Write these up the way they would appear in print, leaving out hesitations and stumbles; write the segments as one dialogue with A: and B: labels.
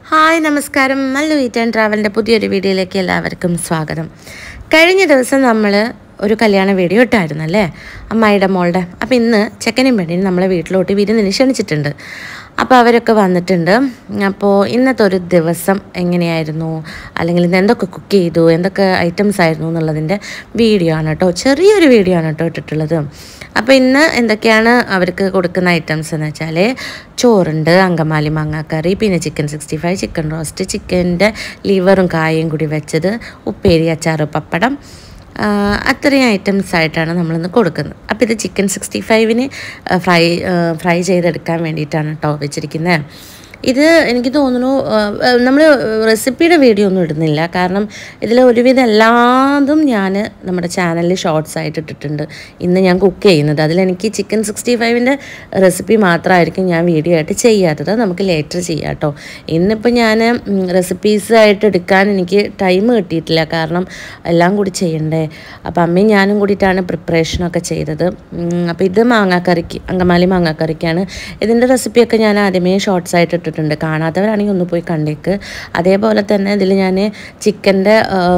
A: Hi നമസ്കാരം. Mallu eat and ട്രാവലിൻ്റെ പുതിയൊരു വീഡിയോയിലേക്ക് എല്ലാവർക്കും സ്വാഗതം. കഴിഞ്ഞ ദിവസം നമ്മൾ ഒരു കല്യാണ വീഡിയോ ഇട്ടായിരുന്നു അല്ലേ, അമ്മായിയുടെ മോളുടെ. അപ്പോൾ ഇന്ന് ചെക്കനും പെണ്ണിനും നമ്മളെ വീട്ടിലോട്ട് വിരുന്നിന് ക്ഷണിച്ചിട്ടുണ്ട്. അപ്പോൾ അവരൊക്കെ വന്നിട്ടുണ്ട്. അപ്പോൾ ഇന്നത്തെ ഒരു ദിവസം എങ്ങനെയായിരുന്നു, അല്ലെങ്കിൽ ഇന്ന് എന്തൊക്കെ കുക്ക് ചെയ്തു, എന്തൊക്കെ ഐറ്റംസ് ആയിരുന്നു എന്നുള്ളതിൻ്റെ വീഡിയോ ആണ് കേട്ടോ. ചെറിയൊരു വീഡിയോ ആണ് കേട്ടോ ഇട്ടിട്ടുള്ളത്. അപ്പോൾ ഇന്ന് എന്തൊക്കെയാണ് അവർക്ക് കൊടുക്കുന്ന ഐറ്റംസ് എന്ന് വെച്ചാൽ ചോറുണ്ട്, അങ്കമാലി മാങ്ങാക്കറി, പിന്നെ ചിക്കൻ 65, ചിക്കൻ റോസ്റ്റ്, ചിക്കൻ്റെ ലിവറും കായയും കൂടി വെച്ചത്, ഉപ്പേരി, അച്ചാറ്, പപ്പടം, അത്രയും ഐറ്റംസ് ആയിട്ടാണ് നമ്മളിന്ന് കൊടുക്കുന്നത്. അപ്പോൾ ഇത് ചിക്കൻ 65-ന് ഫ്രൈ ചെയ്തെടുക്കാൻ വേണ്ടിയിട്ടാണ് കേട്ടോ വെച്ചിരിക്കുന്നത്. ഇത് എനിക്ക് തോന്നുന്നു നമ്മൾ റെസിപ്പിയുടെ വീഡിയോ ഒന്നും ഇടുന്നില്ല, കാരണം ഇതിൽ ഒരുവിധം എല്ലാതും ഞാൻ നമ്മുടെ ചാനലിൽ ഷോർട്സ് ആയിട്ട് ഇട്ടിട്ടുണ്ട്. ഇന്ന് ഞാൻ കുക്ക് ചെയ്യുന്നത് അതിലെനിക്ക് ചിക്കൻ 65-ൻ്റെ റെസിപ്പി മാത്രമായിരിക്കും ഞാൻ വീഡിയോ ആയിട്ട് ചെയ്യാത്തത്. നമുക്ക് ലേറ്റർ ചെയ്യാം കേട്ടോ. ഇന്നിപ്പോൾ ഞാൻ റെസിപ്പീസായിട്ട് എടുക്കാൻ എനിക്ക് ടൈം കിട്ടിയിട്ടില്ല, കാരണം എല്ലാം കൂടി ചെയ്യണ്ടേ. അപ്പോൾ അമ്മയും ഞാനും കൂടിയിട്ടാണ് പ്രിപ്പറേഷനൊക്കെ ചെയ്തത്. അപ്പോൾ ഇത് മാങ്ങാക്കറിക്ക്, അങ്കമാലി മാങ്ങാക്കറിക്കാണ്. ഇതിൻ്റെ റെസിപ്പിയൊക്കെ ഞാൻ ആദ്യമേ ഷോർട്സ് ആയിട്ട് ഇട്ടിട്ടുണ്ട്. കാണാത്തവരാണെങ്കിൽ ഒന്ന് പോയി കണ്ടേക്ക്. അതേപോലെ തന്നെ ഇതിൽ ഞാൻ ചിക്കൻ്റെ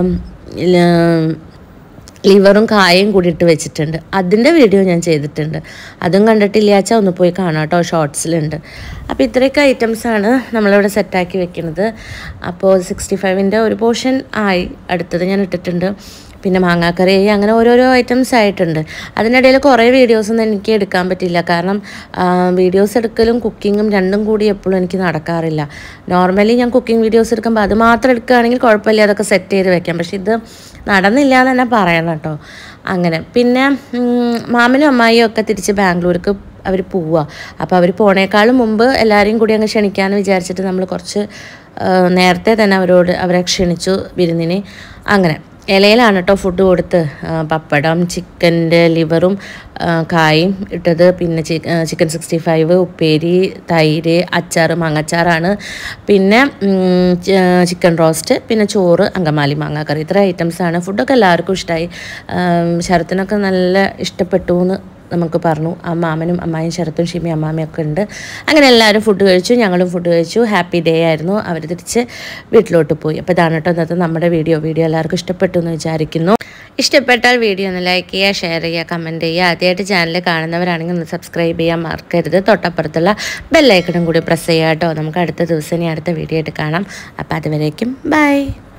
A: ലിവറും കായയും കൂടി ഇട്ട് വെച്ചിട്ടുണ്ട്. അതിൻ്റെ വീഡിയോ ഞാൻ ചെയ്തിട്ടുണ്ട്. അതും കണ്ടിട്ടില്ലാച്ചാൽ ഒന്ന് പോയി കാണാം കേട്ടോ, ഷോർട്സിലുണ്ട്. അപ്പോൾ ഇത്രയൊക്കെ ഐറ്റംസാണ് നമ്മളിവിടെ സെറ്റാക്കി വെക്കുന്നത്. അപ്പോൾ 65-ൻ്റെ ഒരു പോർഷൻ ആയി, അടുത്തത് ഞാൻ ഇട്ടിട്ടുണ്ട്. പിന്നെ മാങ്ങാക്കറി, അങ്ങനെ ഓരോരോ ഐറ്റംസ് ആയിട്ടുണ്ട്. അതിനിടയിൽ കുറേ വീഡിയോസൊന്നും എനിക്ക് എടുക്കാൻ പറ്റില്ല, കാരണം വീഡിയോസ് എടുക്കലും കുക്കിങ്ങും രണ്ടും കൂടി എപ്പോഴും എനിക്ക് നടക്കാറില്ല. നോർമലി ഞാൻ കുക്കിംഗ് വീഡിയോസ് എടുക്കുമ്പോൾ അത് മാത്രം എടുക്കുകയാണെങ്കിൽ കുഴപ്പമില്ല, അതൊക്കെ സെറ്റ് ചെയ്ത് വെക്കാം. പക്ഷെ ഇത് നടന്നില്ല എന്ന് തന്നെ പറയണം കേട്ടോ. അങ്ങനെ പിന്നെ മാമനും അമ്മായിയും ഒക്കെ തിരിച്ച് ബാംഗ്ലൂർക്ക് അവർ പോവുക. അപ്പോൾ അവർ പോണേക്കാളും മുമ്പ് എല്ലാവരെയും കൂടി അങ്ങ് ക്ഷണിക്കാമെന്ന് വിചാരിച്ചിട്ട് നമ്മൾ കുറച്ച് നേരത്തെ തന്നെ അവരെ ക്ഷണിച്ചു വിരുന്നിന്. അങ്ങനെ ഇലയിലാണ് കേട്ടോ ഫുഡ് കൊടുത്ത്. പപ്പടം, ചിക്കൻ്റെ ലിവറും കായും ഇട്ടത്, പിന്നെ ചിക്കൻ 65, ഉപ്പേരി, തൈര്, അച്ചാറ്, മാങ്ങാച്ചാറാണ്, പിന്നെ ചിക്കൻ റോസ്റ്റ്, പിന്നെ ചോറ്, അങ്കമാലി മാങ്ങാക്കറി. ഇത്ര ഐറ്റംസാണ്. ഫുഡൊക്കെ എല്ലാവർക്കും ഇഷ്ടമായി. ശരത്തിനൊക്കെ നല്ല ഇഷ്ടപ്പെട്ടു എന്ന് നമുക്ക് പറഞ്ഞു. മാമനും അമ്മായും ശരത്തും ഷിമി അമ്മാമ്മയൊക്കെ ഉണ്ട്. അങ്ങനെ എല്ലാവരും ഫുഡ് കഴിച്ചു, ഞങ്ങളും ഫുഡ് കഴിച്ചു. ഹാപ്പി ഡേ ആയിരുന്നു. അവർ തിരിച്ച് വീട്ടിലോട്ട് പോയി. അപ്പോൾ ഇതാണ് കേട്ടോ ഇന്നത്തെ നമ്മുടെ വീഡിയോ എല്ലാവർക്കും ഇഷ്ടപ്പെട്ടു എന്ന് വിചാരിക്കുന്നു. ഇഷ്ടപ്പെട്ടാൽ വീഡിയോ ഒന്ന് ലൈക്ക് ചെയ്യുക, ഷെയർ ചെയ്യുക, കമൻറ്റ് ചെയ്യുക. ആദ്യമായിട്ട് ചാനൽ കാണുന്നവരാണെങ്കിൽ ഒന്ന് സബ്സ്ക്രൈബ് ചെയ്യാൻ മറക്കരുത്. തൊട്ടപ്പുറത്തുള്ള ബെല്ലൈക്കണും കൂടി പ്രസ് ചെയ്യുക കേട്ടോ. നമുക്ക് അടുത്ത ദിവസം ഇനി അടുത്ത വീഡിയോ ആയിട്ട് കാണാം. അപ്പോൾ അതുവരേക്കും ബൈ.